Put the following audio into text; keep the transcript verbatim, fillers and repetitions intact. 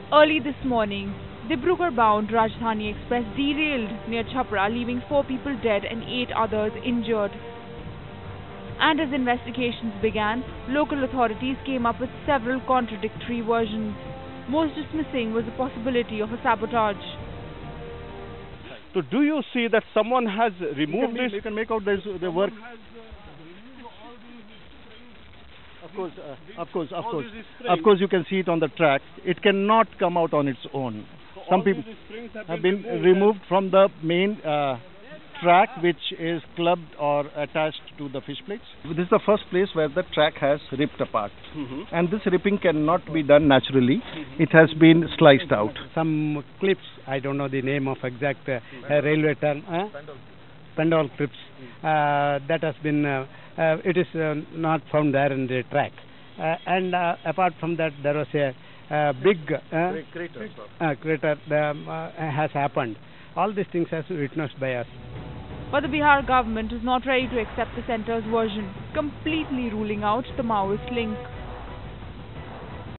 Early this morning, Dibrugarh-bound Rajdhani Express derailed near Chhapra, leaving four people dead and eight others injured. And as investigations began, local authorities came up with several contradictory versions. Most dismissing was the possibility of a sabotage. So do you see that someone has removed you this? You can make out there's the work. Of course, uh, of course, of course, of course. You can see it on the track. It cannot come out on its own. So Some all people these springs have have been been removed removed from the main uh, track, which is clubbed or attached to the fish plates. This is the first place where the track has ripped apart, Mhm. and this ripping cannot be done naturally. It has been sliced out. Some clips, I don't know the name of exact uh, uh, railway term, uh, pendol clips, uh, that has been, uh, uh, it is uh, not found there in the track. Uh, and uh, apart from that, there was a uh, big uh, Crater. uh, crater um, uh, has happened. All these things has been witnessed by us. But the Bihar government is not ready to accept the centre's version, completely ruling out the Maoist link.